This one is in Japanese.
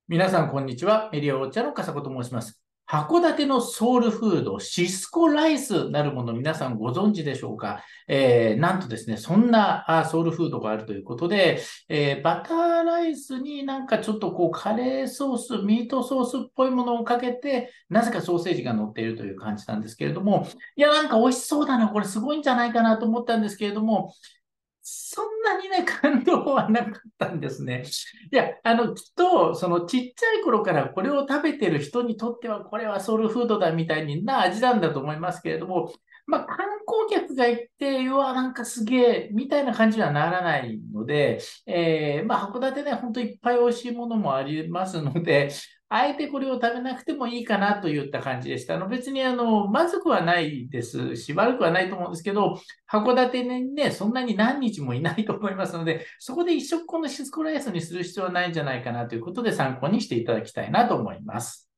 皆さん、こんにちは。メディアウォッチャーの笠子と申します。函館のソウルフード、シスコライスなるもの、皆さんご存知でしょうか？なんとですね、そんなソウルフードがあるということで、バターライスになんかちょっとこうカレーソース、ミートソースっぽいものをかけて、なぜかソーセージが乗っているという感じなんですけれども、いや、なんか美味しそうだな、これすごいんじゃないかなと思ったんですけれども、そんなにね、感動はなかったんですね。いや、きっと、そのちっちゃい頃からこれを食べてる人にとっては、これはソウルフードだみたいな味なんだと思いますけれども、まあ、観光客が行って、うわ、なんかすげえ、みたいな感じにはならないので、まあ、函館ね、本当いっぱい美味しいものもありますので、あえてこれを食べなくてもいいかなといった感じでした。別にまずくはないですし、悪くはないと思うんですけど、函館にね、そんなに何日もいないと思いますので、そこで一食このシスコライスにする必要はないんじゃないかなということで参考にしていただきたいなと思います。